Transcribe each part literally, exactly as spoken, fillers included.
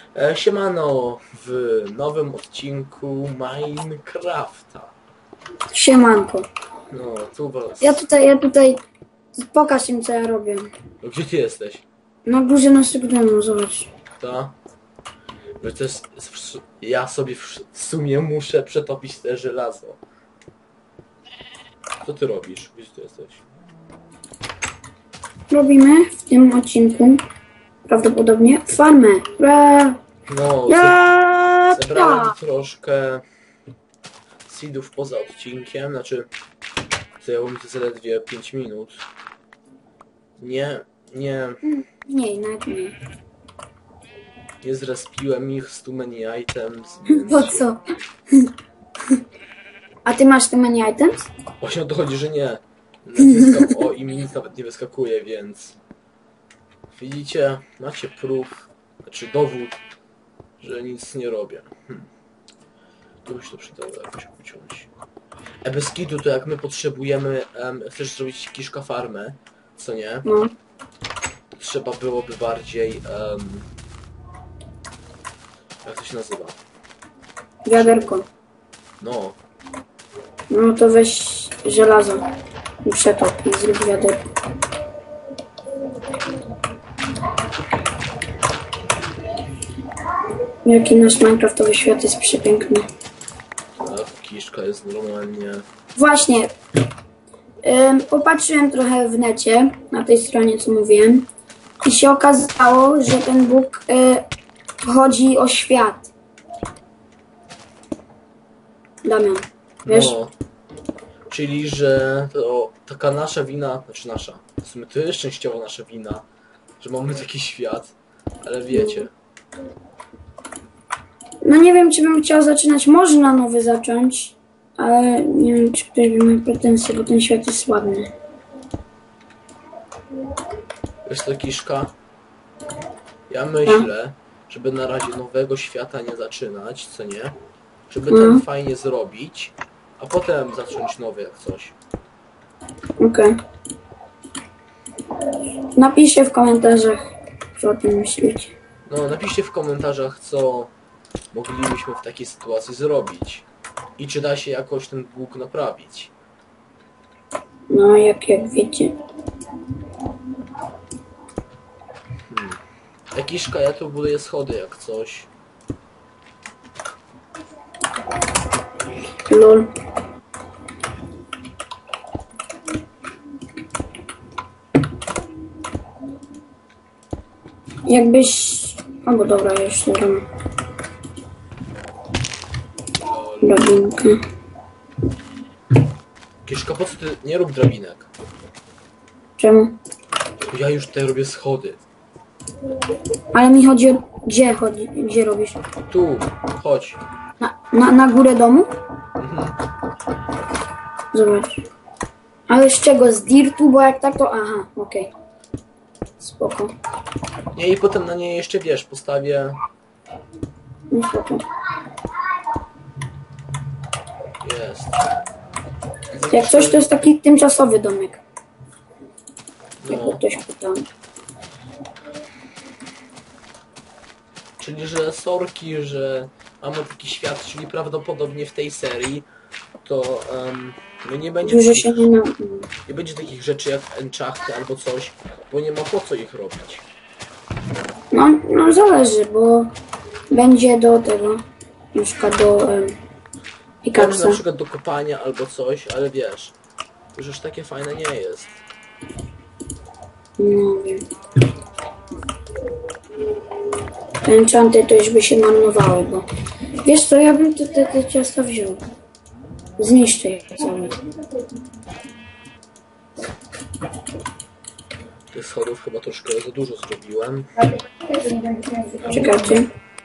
E, siemano, w nowym odcinku Minecrafta. Siemanko. No, tu was... Ja tutaj, ja tutaj... Pokaż im, co ja robię. No, gdzie ty jesteś? Na górze naszego domu, zobacz. To? Że to jest... Ja sobie w sumie muszę przetopić te żelazo. Co ty robisz? Gdzie ty jesteś? Robimy w tym odcinku prawdopodobnie farmę. Ura! No, Ja! ze zebrałem troszkę seedów poza odcinkiem, znaczy zajęło mi to zaledwie pięć minut. Nie, nie, Nie, nawet nie. nie zrespiłem ich z too many items, więc... Po co? A ty masz te many items? Właśnie o to chodzi, że nie. Wyskak... O, i mi nic nawet nie wyskakuje, więc... Widzicie, macie proof, znaczy dowód, że nic nie robię. Hm. Tu by się to przydało jakoś uciąć. E bez kitu, to jak my potrzebujemy, um, chcesz zrobić kiszka farmę, co nie? No. Trzeba byłoby bardziej, um, jak to się nazywa? Wiaderko. No, No to weź żelazo. I przetop i zrób wiaderko. Jaki nasz minecraftowy świat jest przepiękny. tak, kiszka jest normalnie... Właśnie. Ym, popatrzyłem trochę w necie, na tej stronie, co mówiłem. I się okazało, że ten Bóg y, chodzi o świat. Damian, wiesz? No, czyli, że to taka nasza wina, znaczy nasza, w sumie to jest częściowo nasza wina, że mamy taki świat, ale wiecie. No nie wiem, czy bym chciał zaczynać. Można nowy zacząć, ale nie wiem, czy ktoś by miał pretensje, bo ten świat jest ładny. Wiesz to, Kiszka? Ja myślę, żeby na razie nowego świata nie zaczynać, co nie? Żeby ten Mm. fajnie zrobić, a potem zacząć nowy jak coś. Okej. Napiszcie w komentarzach, co o tym myślicie. No, napiszcie w komentarzach, co moglibyśmy w takiej sytuacji zrobić. I czy da się jakoś ten bóg naprawić. No, jak, jak wiecie. Hmm. A Kiszka, ja tu buduję schody jak coś. Lol. Jakbyś... Albo dobra, ja już nie wiem. Drabinkę. Kiszka, po co ty nie rób drabinek? Czemu? Ja już tutaj robię schody. Ale mi chodzi o... Gdzie chodzi? Gdzie robisz? Tu, chodź. Na, na, na górę domu? Mhm. Zobacz. Ale z czego? Z dirtu? Bo jak tak to... Aha, okej. Okay. Spoko. Nie, i potem na niej jeszcze, wiesz, postawię... No spoko. Jest. Jak coś, to jest taki tymczasowy domek. Jakby No, ktoś pytał. czyli, że sorki, że mamy taki świat, czyli prawdopodobnie w tej serii to um, no nie będzie Dużo takich, się nie na... nie będzie takich rzeczy jak enchachty albo coś, bo nie ma po co ich robić. No, no zależy, bo będzie do tego, na przykład do um, Będzie Pickaxa. na przykład do kopania albo coś, ale wiesz, to już takie fajne nie jest. No wiem. Te enchanty to już by się marnowały, bo... Wiesz co, ja bym te, te, te ciasta wziął. Zniszczę je całe. Tych schodów chyba troszkę za dużo zrobiłem. Czekajcie.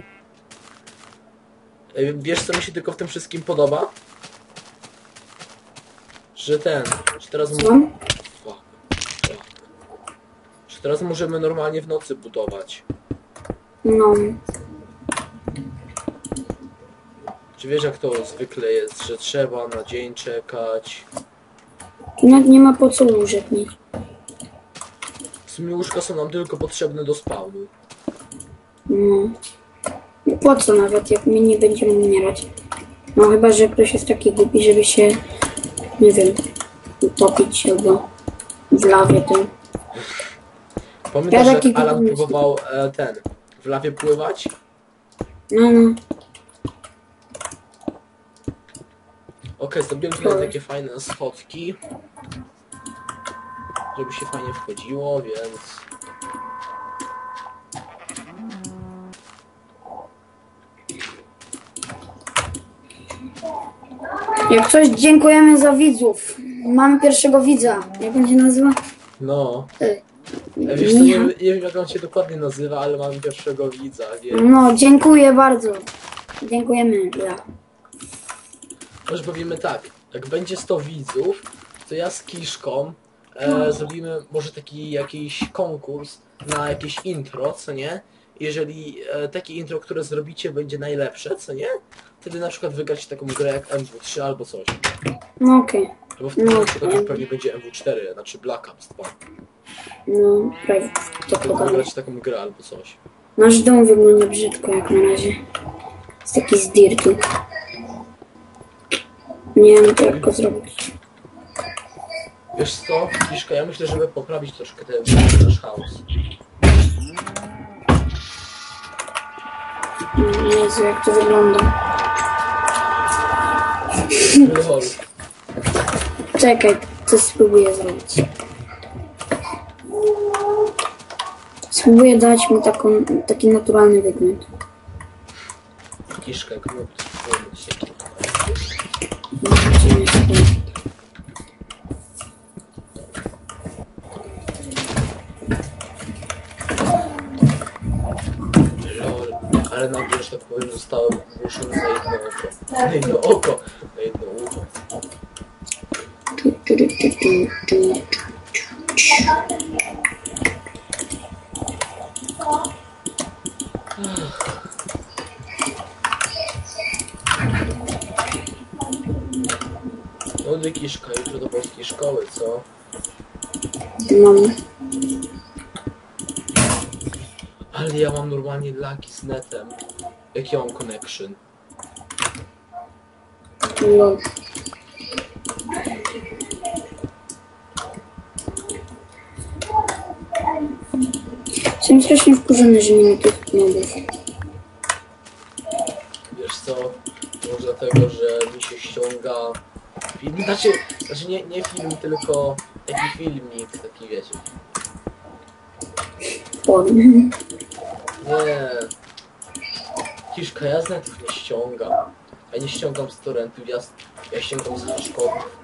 Ej, wiesz co mi się tylko w tym wszystkim podoba? Że ten, że teraz... Co? Fuck. Fuck. Że teraz możemy normalnie w nocy budować. No. Czy wiesz jak to zwykle jest, że trzeba na dzień czekać? Tu nawet nie ma po co łóżek mieć. W sumie łóżka są nam tylko potrzebne do spawnu. No. po co nawet, jak my nie będziemy umierać. No chyba, że ktoś jest taki głupi, żeby się, nie wiem, utopić albo w lawie tym. Pamiętasz, Ja jak taki Alan głupi próbował e, ten, w lawie pływać? No, no. Okej, zrobiłem tutaj takie fajne schodki, żeby się fajnie wchodziło, więc... Jak coś, dziękujemy za widzów. Mamy pierwszego widza. Jak on się nazywa? No, Ej, e, wiesz co, nie, Michał. nie wiem jak on się dokładnie nazywa, ale mam pierwszego widza, więc... No, dziękuję bardzo. Dziękujemy. Ja. Może powiemy tak, jak będzie sto widzów, to ja z Kiszką e, zrobimy może taki jakiś konkurs na jakieś intro, co nie? Jeżeli e, takie intro, które zrobicie, będzie najlepsze, co nie? Wtedy na przykład wygrać taką grę jak M W trzy albo coś. No okej. Bo wtedy No, na przykład okej. pewnie będzie M W cztery, znaczy Black Ops dwa. No, prawie. To To pogadam. wygrać taką grę albo coś. Nasz dom wygląda brzydko jak na razie. Jest taki z dirtu. Nie wiem, jak go zrobić. Wiesz co, Kiszka, ja myślę, żeby poprawić troszkę ten nasz chaos. Jezu, jak to wygląda. Lol. Czekaj, coś spróbuję zrobić. Spróbuję dać mu taką, taki naturalny wygląd. Kiszka, jak mówię, Zobaczymy sobie. Lol, ale nagle, że tak powiem, zostałem włóczony na jedno oko. Na jedno oko, na jedno ucho. Tu, tu, tu, tu, tu, tu. No ty Kiszka, jutro do polskiej szkoły, co? Mam. Ale ja mam normalnie lagi z netem. Jak ja mam connection? Lol. Jestem strasznie wkurzony, że nie ma tych nodów. Wiesz co? Może dlatego, że mi się ściąga film. Znaczy, znaczy nie, nie film, tylko taki filmik, taki wiecie. Porn. Nie. Kiszka, ja z netów nie ściągam. Ja nie ściągam z torrentów, ja, ja ściągam z hashcodów.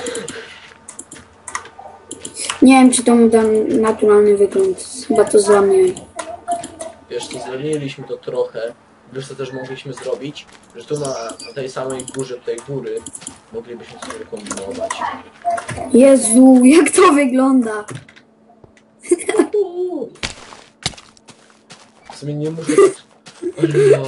Nie wiem, czy to mu da naturalny wygląd. Chyba to złamię. Wiesz co, zmieniliśmy to trochę. Wiesz co też mogliśmy zrobić? Że tu na, na tej samej górze, tej góry, moglibyśmy sobie kombinować. Jezu, jak to wygląda? W sumie nie muszę tak... O,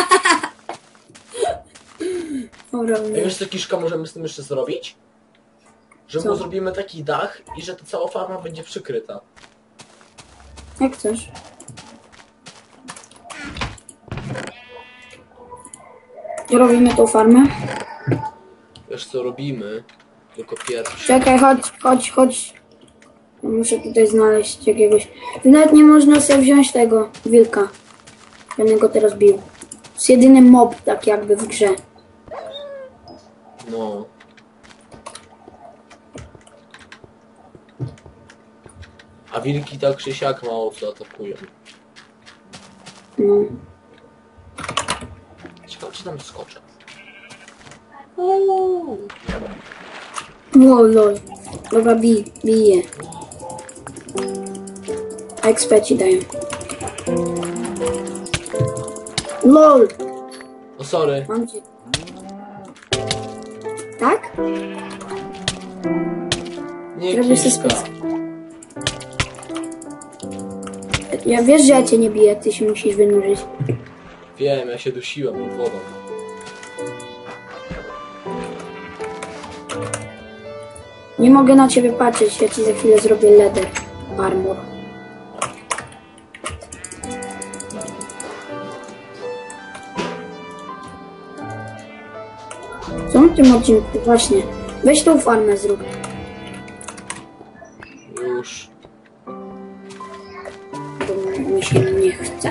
Dobra, a wiesz co, Kiszka, możemy z tym jeszcze zrobić? Że Co? mu zrobimy taki dach i że ta cała farma będzie przykryta. jak chcesz. Robimy tą farmę. Wiesz co robimy? Tylko pierwszy. Czekaj, chodź, chodź, chodź. Muszę tutaj znaleźć jakiegoś... Nawet nie można sobie wziąć tego wilka. Będę go teraz bił. To jest jedyny mob, tak jakby w grze. No. A wilki tak czy siak mało co atakują. No. Ciekawe czy tam skoczę. O, lol. Dobra, bij, bije. Expe ci daję. LOL! O sorry. Mam cię. Tak? Nie Robię się Kiszka. spec. Ja wiesz, że ja cię nie biję, ty się musisz wynurzyć. Wiem, ja się dusiłem pod wodą. Nie mogę na ciebie patrzeć, ja ci za chwilę zrobię leather armor. Co w tym odcinku? Właśnie. Weź tą farmę zrób. Już. Bo mi się nie chce.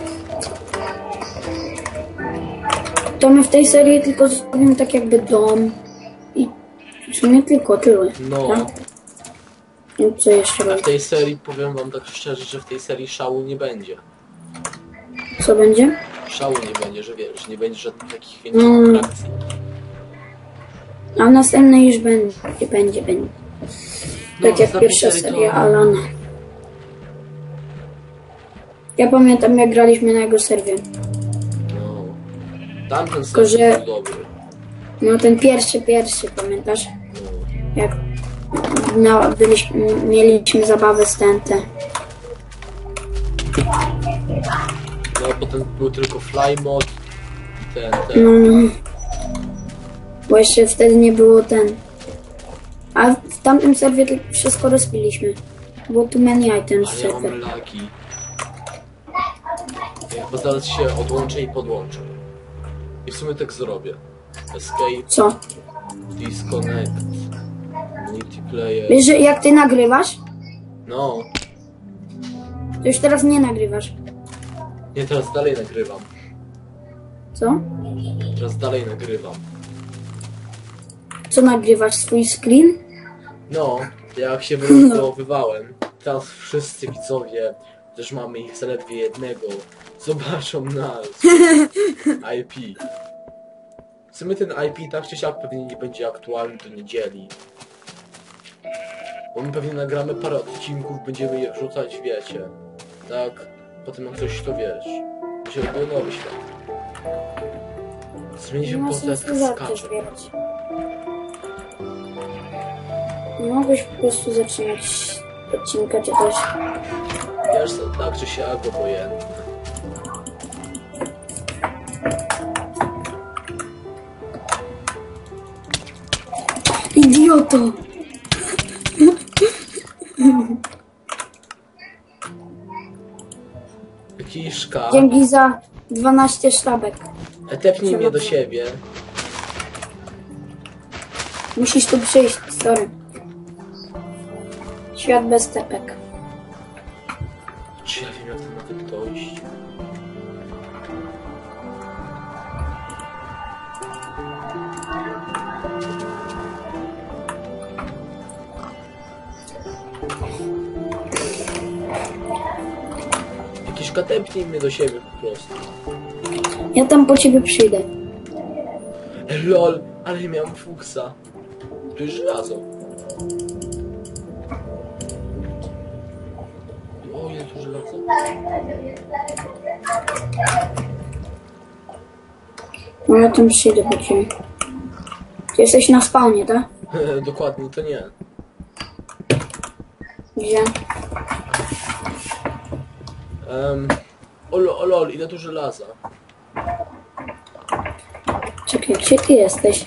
To my w tej serii tylko zostawimy tak jakby dom. I w sumie tylko tyle. No. Tak? I co jeszcze A w robić? tej serii, powiem wam tak szczerze, że w tej serii szału nie będzie. Co będzie? Szału nie będzie, że wiesz, nie będzie żadnych takich większych Mm. atrakcji. A następnej już będzie, będzie, będzie. No, Tak jak ostatnia pierwsza serii to- seria Alana. Ja pamiętam jak graliśmy na jego serwie. No. Tamten Tylko, serial że- był dobry. No ten pierwszy, pierwszy, pamiętasz? No. Jak no, byliśmy, mieliśmy zabawę z T N T. No, potem był tylko fly mod. Ten, ten. No, bo jeszcze wtedy nie było ten. A w tamtym serwie to wszystko rozpiliśmy. Było tu many items Ale ja mam serwer. lagi. Ja chyba zaraz się odłączę i podłączę. I w sumie tak zrobię. Escape, Co? disconnect, multiplayer. Wiesz, że jak ty nagrywasz, No, to już teraz nie nagrywasz. nie, teraz dalej nagrywam. Co? Teraz dalej nagrywam. Co nagrywasz? Swój screen? No, jak się wylosowywałem, teraz wszyscy widzowie, też mamy ich zaledwie jednego, zobaczą nas. I P. W sumie ten I P tak czy siak pewnie nie będzie aktualny do niedzieli. Bo my pewnie nagramy parę odcinków, będziemy je wrzucać, wiecie. Tak, potem jak coś to wiesz. Będzie robił nowy świat. Zmieni się Nie ma po sensu prostu żarty skacze. zbierać. Nie mogłeś po prostu zaczynać odcinka czy coś. Wiesz co, tak czy siak obojętne. Idioto! Kiszka. Dzięki za dwanaście sztabek. Tepnij mnie do siebie. Musisz tu przyjść, sorry. Świat bez tepek. Czy ja wiem jak tam nawet dojść? Kiszka, tepnij mnie do siebie po prostu. Ja tam po ciebie przyjdę. E, lol, ale ja miałem fuksa. Tu jest żelazo. O, jest tu żelazo. No ja tam przyjdę po ciebie. Ty jesteś na spawnie, tak? Dokładnie, to nie. Gdzie? Um, o, lo- o lol, ile tu żelaza? Czekaj, gdzie ty jesteś?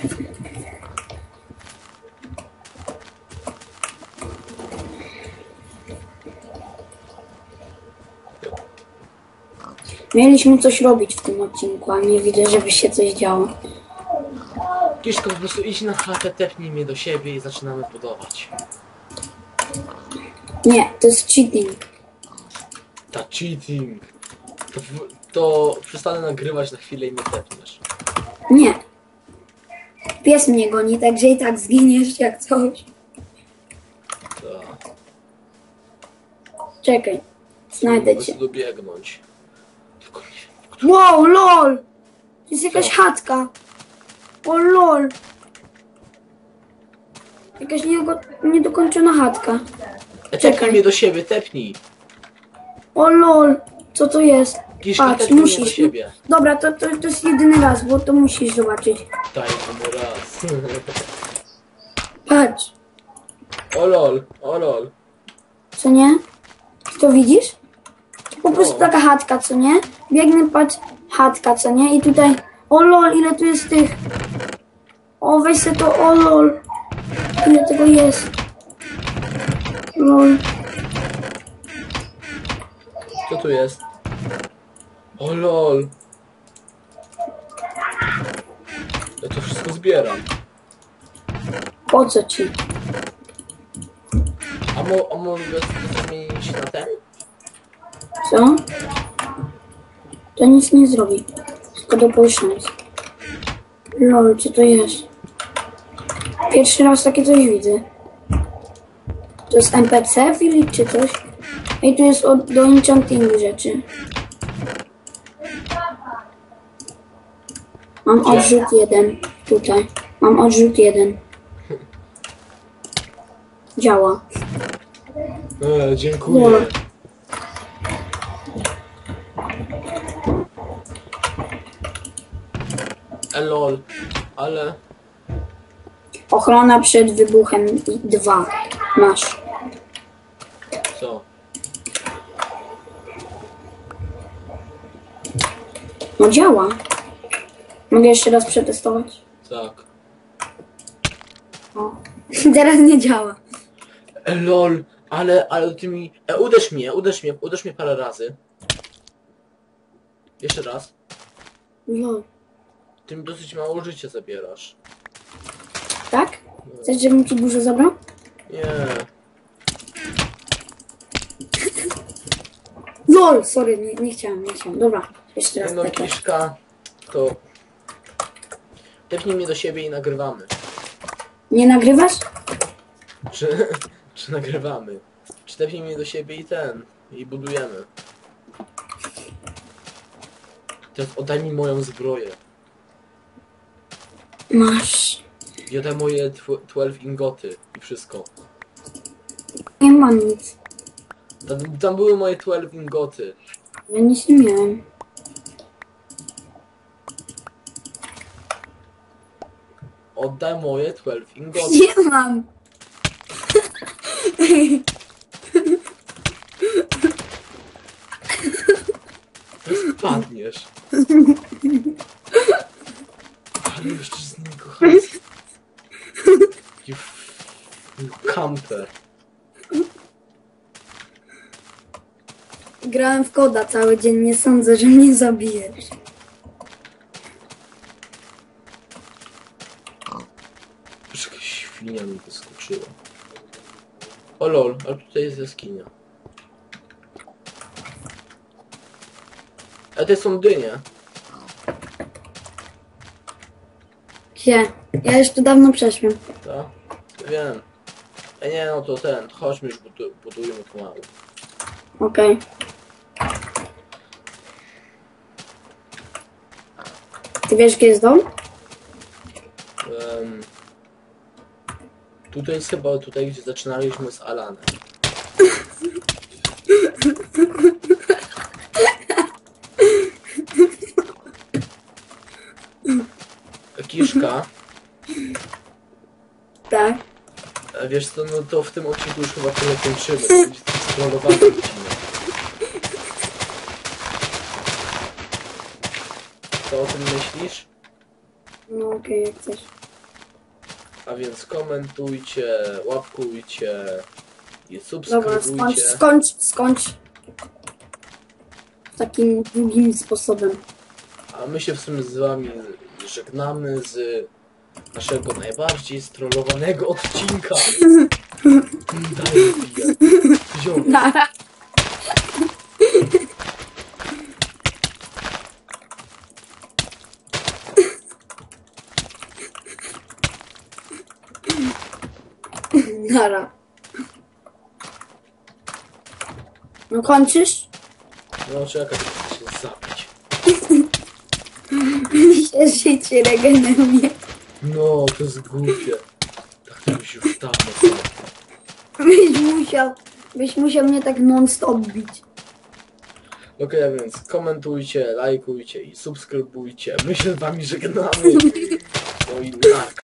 Mieliśmy coś robić w tym odcinku, a nie widzę, żeby się coś działo. Kiszko, po prostu idź na chatę, tepnij mnie do siebie i zaczynamy budować. Nie, to jest cheating. Ta cheating. To, w- to przestanę nagrywać na chwilę i mnie tepniesz. Nie. Pies mnie goni, także i tak zginiesz jak coś. Ta. Czekaj, znajdę Mogę cię. tu dobiegnąć. Tylko nie. Wow, lol! To jest jakaś Co? chatka. O lol. Jakaś niego- niedokończona chatka. E, Czekaj. tepnij mnie do siebie, tepnij. O lol. Co to jest? Kiszka, Patrz, tepnij mnie do musisz. siebie. Dobra, to, to, to jest jedyny raz, bo to musisz zobaczyć. Daj mu raz. Patrz. O lol, o lol. Co nie? Ty to widzisz? Po prostu No. taka chatka, co nie? Biegnę, patrz, chatka, co nie? I tutaj, o lol, ile tu jest tych. O, weź se to, o lol. Ile tego jest? Lol. Co tu jest? O lol. Ja to wszystko zbieram. Po co ci? A, mo, a mogę to zmienić na ten? Co? To nic nie zrobi. Tylko do połyszenia. Lol, co to jest? Pierwszy raz takie coś widzę. To jest N P C, Filip, czy coś? I tu jest od, do enchantingu rzeczy. Mam Gdzie? odrzut jeden. Tutaj. Mam odrzut jeden. Działa. E, dziękuję. No. E, lol. Ale... Ochrona przed wybuchem dwa. Masz. Co? No działa. Mogę jeszcze raz przetestować? Tak. O. Teraz nie działa. E, lol. Ale, ale ty mi... E, uderz mnie, uderz mnie, uderz mnie parę razy. Jeszcze raz. No. Ty mi dosyć mało życia zabierasz. Tak? Chcesz, żebym ci dużo zabrał? Nie. LOL! Sorry, nie, nie chciałem, nie chciałem. Dobra, jeszcze raz. No tak, tak. kiszka, to... Tepnij mnie do siebie i nagrywamy. Nie nagrywasz? Czy, czy nagrywamy? Czy tepnij mnie do siebie i ten, i budujemy. Teraz oddaj mi moją zbroję. Masz. I oddaj moje dwanaście ingoty i wszystko. Nie mam nic. Tam, tam były moje dwanaście ingoty. Ja nic nie miałem. Oddaj moje dwanaście ingoty. Nie mam. Spadniesz. Ale jeszcze z nim kocham. You camper. Grałem w koda cały dzień, nie sądzę, że mnie zabijesz. Już jakaś świnia mi wyskoczyła. O lol, ale tutaj jest jaskinia. A te są dynie. Gdzie? Ja już tu dawno przeszłem. Tak? Wiem. E nie no to ten, chodźmy już budu budujmy pomału. Okej. Ty wiesz, gdzie jest dom? Um, tutaj jest chyba tutaj, gdzie zaczynaliśmy z Alanem. Kiszka, Tak. e, wiesz co, no to w tym odcinku już chyba tyle kończymy. To będzie skrolowany odcinek. Co o tym myślisz? No okej, jak chcesz. A więc komentujcie, łapkujcie i Dobra, skończ, subskrybujcie. skończ, skończ. Takim długim sposobem. A my się w sumie z wami żegnamy z naszego najbardziej strollowanego odcinka. Daj wbiję. Wziąłem. Nara. Nara. No kończysz? No czekaj, chcę się zabić. Się życie regeneruje. No, to jest głupie. Tak to byś już dawno zrobił. Byś musiał, byś musiał mnie tak non-stop bić. Okej, a więc komentujcie, lajkujcie i subskrybujcie. My się z wami żegnamy. No i tak.